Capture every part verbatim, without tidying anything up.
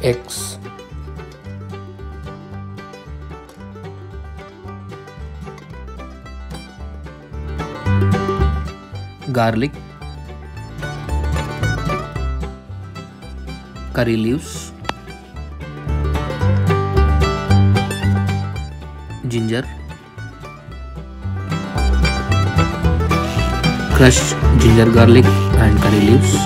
eggs, garlic, curry leaves, ginger, crushed ginger, garlic and curry leaves,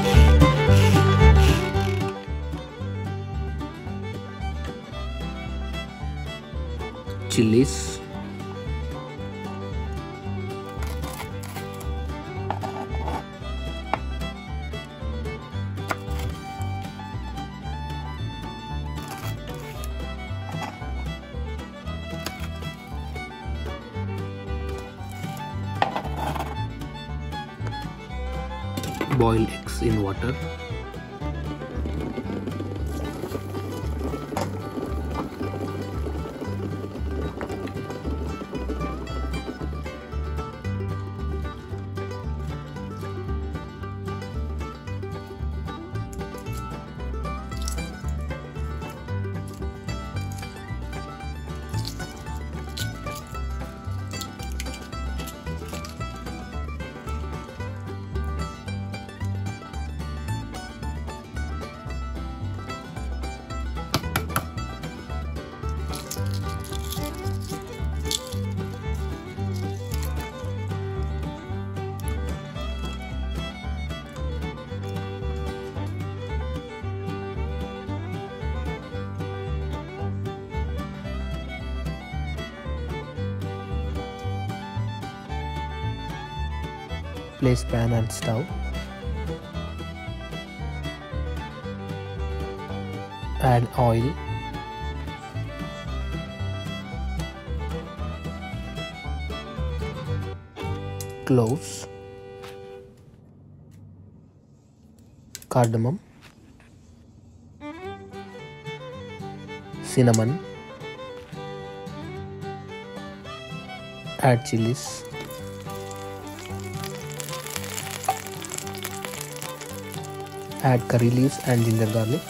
chilies, boil eggs in water, place pan and stove, add oil, cloves, cardamom, cinnamon, add chilies, add curry leaves and ginger garlic,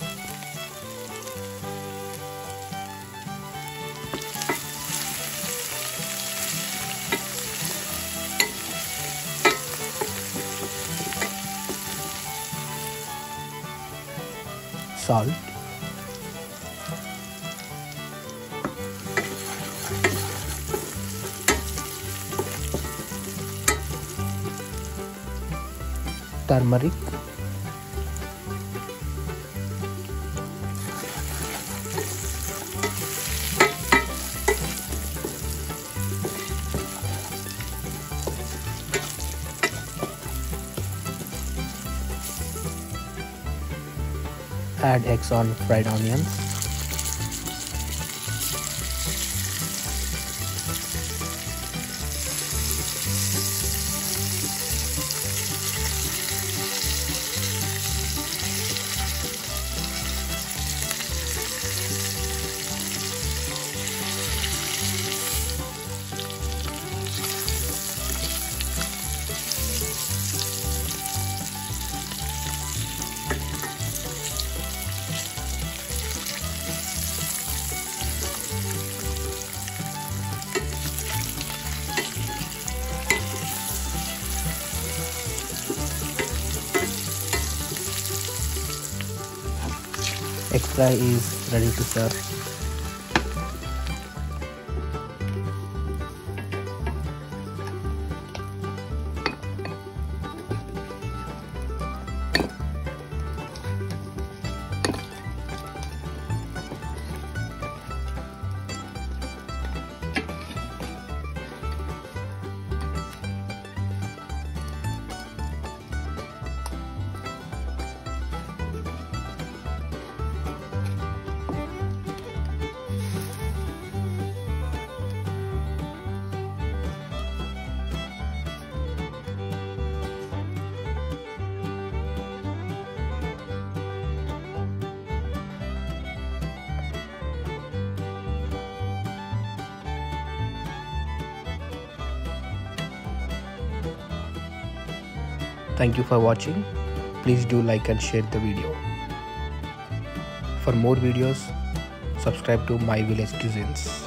salt, turmeric, add eggs on fried onions, egg fry is ready to serve. Thank you for watching. Please do like and share the video. For more videos, subscribe to My Village Cuisines.